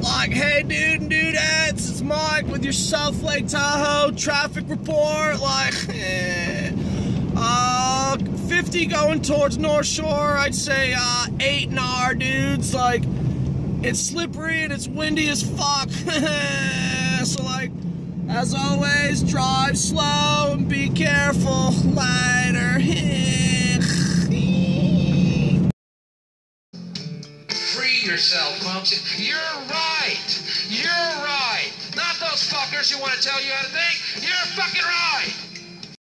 Like, hey, dude and dudettes, it's Mike with your South Lake Tahoe traffic report. Like, 50 going towards North Shore. I'd say 8 Gnar, dudes. Like, it's slippery and it's windy as fuck. So, like, as always, drive slow and be careful. Later. Free yourself, folks. You're right. You're right. Not those fuckers who want to tell you how to think. You're fucking right.